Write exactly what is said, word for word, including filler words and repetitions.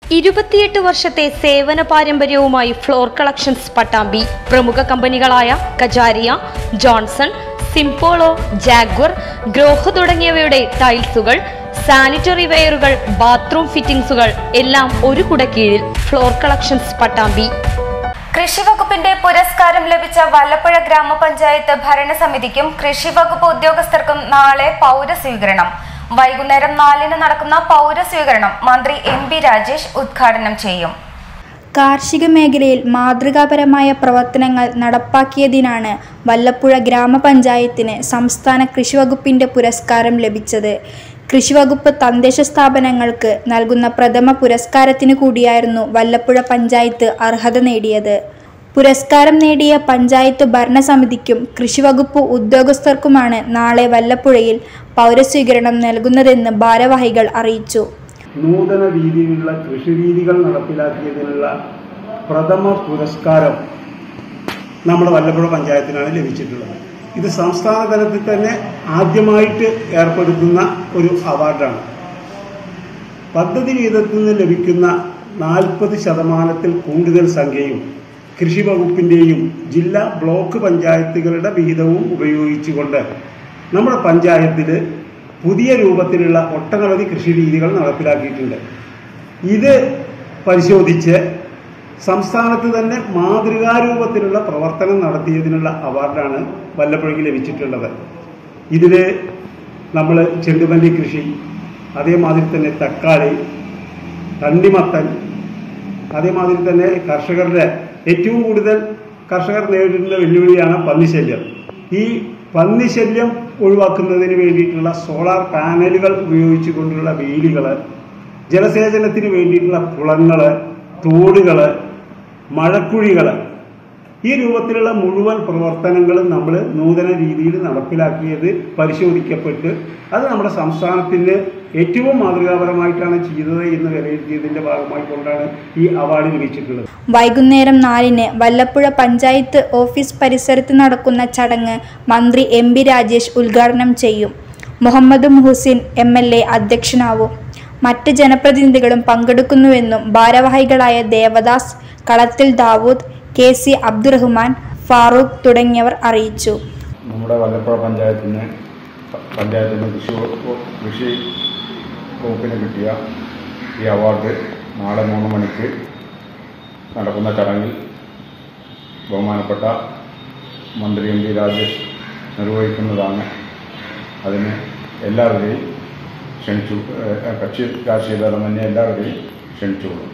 ഇരുപത്തിയെട്ട് വർഷത്തെ സേവന പാരമ്പര്യവുമായി ഫ്ലോർ കളക്ഷൻസ് പട്ടാമ്പി. പ്രമുഖ കമ്പനികളായ Kajaria, Johnson, Simpolo, Jaguar, Grohe തുടങ്ങിയവയുടെ ടൈൽസുകൾ, സാനിറ്ററി വെയറുകൾ, ബാത്റൂം ഫിറ്റിംഗ്സുകൾ എല്ലാം ഒരു കുടക്കീഴിൽ. Floor collections Pattambi. കൃഷിവകുപ്പിന്റെ പുരസ്കാരം ലഭിച്ച വല്ലപ്പുഴ ഗ്രാമപഞ്ചായത്ത് ഭരണസമിതിക്കും കൃഷിവകുപ്പ് ഉദ്യോഗസ്ഥർക്കും നാളെ പൗരസ്വീകരണം. വൈകുന്നേരം നാലിന് നടക്കുന്ന പൗരസ്വീകരണം മന്ത്രി എം പി രാജേഷ് ഉദ്ഘാടനം ചെയ്യും. കാർഷിക മേഖലയിൽ മാതൃകാപരമായ പ്രവർത്തനങ്ങൾ നടപ്പാക്കിയതിനാണ് വല്ലപ്പുഴ ഗ്രാമപഞ്ചായത്തിന് സംസ്ഥാന കൃഷിവകുപ്പിന്റെ പുരസ്കാരം ലഭിച്ചത്. കൃഷിവകുപ്പ് തദ്ദേശ സ്ഥാപനങ്ങൾക്ക് നൽകുന്ന പ്രഥമ പുരസ്കാരത്തിന് കൂടിയായിരുന്നു വല്ലപ്പുഴ പഞ്ചായത്ത് അർഹത നേടിയത്. പുരസ്കാരം നേടിയ പഞ്ചായത്ത് ഭരണസമിതിക്കും കൃഷിവകുപ്പ് ഉദ്യോഗസ്ഥർക്കുമാണ് നാളെ വല്ലപ്പുഴയിൽ പൗരസ്വീകരണം നൽകുന്നതെന്ന് ഭാരവാഹികൾ അറിയിച്ചു. നൂതന രീതിയിലുള്ള കൃഷിരീതികൾ നടപ്പിലാക്കിയതിനുള്ള പ്രഥമ പുരസ്കാരം നമ്മുടെ വല്ലപ്പുഴ പഞ്ചായത്തിനാണ് ലഭിച്ചിട്ടുള്ളത്. ഇത് സംസ്ഥാന തലത്തിൽ തന്നെ ആദ്യമായിട്ട് ഏർപ്പെടുത്തുന്ന ഒരു അവാർഡാണ്. പദ്ധതി വീതത്തിൽ നിന്ന് ലഭിക്കുന്ന നാൽപ്പത് ശതമാനത്തിൽ കൂടുതൽ സംഖ്യയും കൃഷി വകുപ്പിൻ്റെയും ജില്ലാ ബ്ലോക്ക് പഞ്ചായത്തുകളുടെ വിഹിതവും ഉപയോഗിച്ചുകൊണ്ട് നമ്മുടെ പഞ്ചായത്തിൽ പുതിയ രൂപത്തിലുള്ള ഒട്ടനവധി കൃഷിരീതികൾ നടപ്പിലാക്കിയിട്ടുണ്ട്. ഇത് പരിശോധിച്ച് സംസ്ഥാനത്ത് തന്നെ മാതൃകാരൂപത്തിലുള്ള പ്രവർത്തനം നടത്തിയതിനുള്ള അവാർഡാണ് വല്ലപ്പുഴയ്ക്ക് ലഭിച്ചിട്ടുള്ളത്. ഇതിൽ നമ്മൾ ചെണ്ടുമല്ലി കൃഷി, അതേമാതിരി തന്നെ തക്കാളി, തണ്ണിമത്തൻ, അതേമാതിരി തന്നെ കർഷകരുടെ ഏറ്റവും കൂടുതൽ കർഷകർ നേരിടുന്ന വെല്ലുവിളിയാണ് പന്നിശല്യം. ഈ പന്നിശല്യം ഒഴിവാക്കുന്നതിന് വേണ്ടിയിട്ടുള്ള സോളാർ പാനലുകൾ ഉപയോഗിച്ചുകൊണ്ടുള്ള വേലികൾ, ജലസേചനത്തിന് വേണ്ടിയിട്ടുള്ള കുളങ്ങൾ, തോടുകൾ, മഴക്കുഴികൾ, ഈ രൂപത്തിലുള്ള മുഴുവൻ പ്രവർത്തനങ്ങളും നമ്മൾ നൂതന രീതിയിൽ നടപ്പിലാക്കിയത് പരിശോധിക്കപ്പെട്ട് അത് നമ്മുടെ സംസ്ഥാനത്തിന് ഏറ്റവും മാതൃകാപരമായിട്ടാണ് ചെയ്തത് എന്ന് വിലയിരുത്തിയതിന്റെ ഭാഗമായി കൊണ്ടാണ് ഈ അവാർഡ് ലഭിച്ചിട്ടുള്ളത്. വൈകുന്നേരം നാലിന് വല്ലപ്പുഴ പഞ്ചായത്ത് ഓഫീസ് പരിസരത്ത് നടക്കുന്ന ചടങ്ങ് മന്ത്രി എം പി രാജേഷ് ഉദ്ഘാടനം ചെയ്യും. Muhammad Muhsin M L A അധ്യക്ഷനാവും. മറ്റ് ജനപ്രതിനിധികളും പങ്കെടുക്കുന്നുവെന്നും ഭാരവാഹികളായ ദേവദാസ്, കളത്തിൽ ദാവൂദ്, കെ സി അബ്ദുറഹ്മാൻ, ഫാറൂഖ് തുടങ്ങിയവർ അറിയിച്ചു. നമ്മുടെ വല്ലപ്പുഴ പഞ്ചായത്തിന് പഞ്ചായത്തിന് കൃഷി കൃഷി വകുപ്പിന് കിട്ടിയ ഈ അവാർഡ് നാളെ മൂന്ന് മണിക്ക് നടക്കുന്ന ചടങ്ങിൽ ബഹുമാനപ്പെട്ട മന്ത്രി എം പി രാജേഷ് നിർവഹിക്കുന്നതാണ്. അതിന് എല്ലാവരെയും ക്ഷണിച്ചു, കക്ഷി രാഷ്ട്രീയ ഭേദമന്യേ എല്ലാവരെയും ക്ഷണിച്ചുകൊള്ളും.